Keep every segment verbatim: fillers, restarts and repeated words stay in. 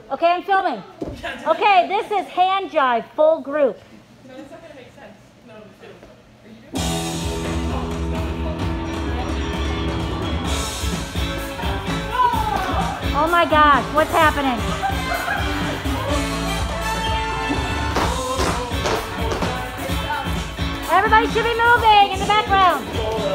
Okay, I'm filming. Okay, this is hand jive, full group. No, that's not going to make sense. No, two. Are you doing Oh my gosh, what's happening? Everybody should be moving in the background.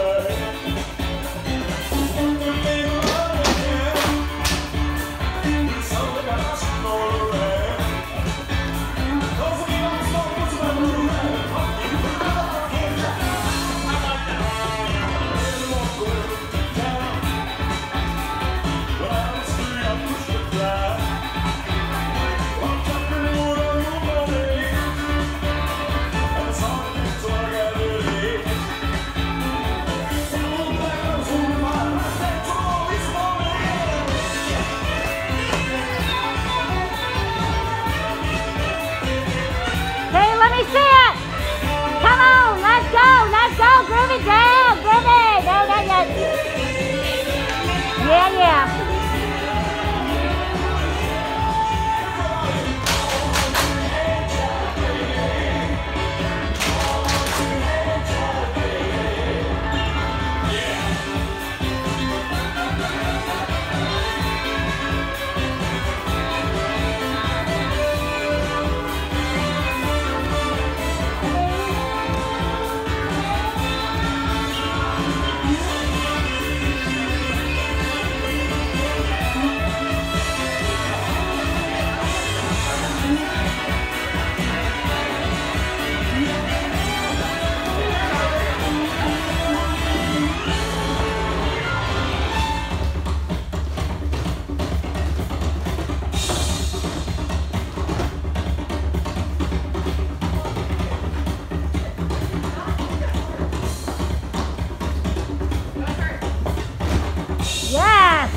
Let me see it! Come on, let's go, let's go, groove it down, groove it! No, not yet. Yeah, yeah. Yes!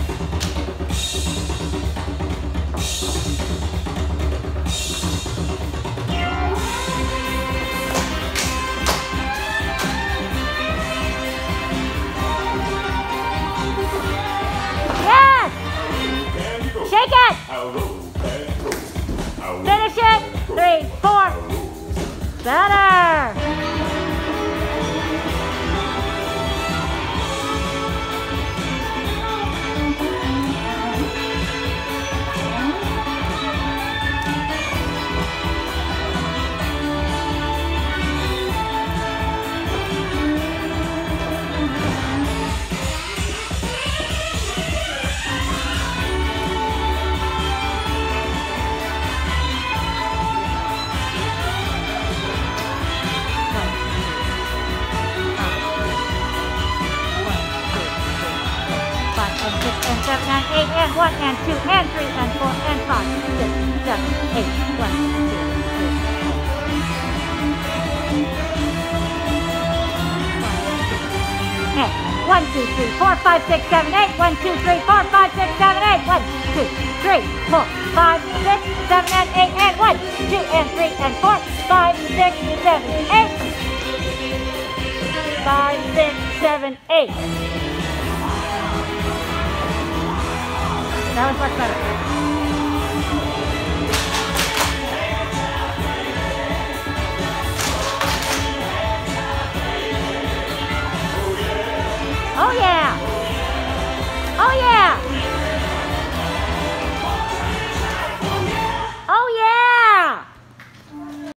Yes! Shake it! Finish it! Three, four. Better! And six and seven and eight and one and two and three and four and five, six, seven, eight, one, two, three, four. And one, two, three, four, five, six, seven, eight. One, two, three, four, five, six, seven, eight. One, two, three, four, five, six, seven, and eight. And one, two, and three, and four, five, six, seven, eight. Five, six, seven, eight. That was much better.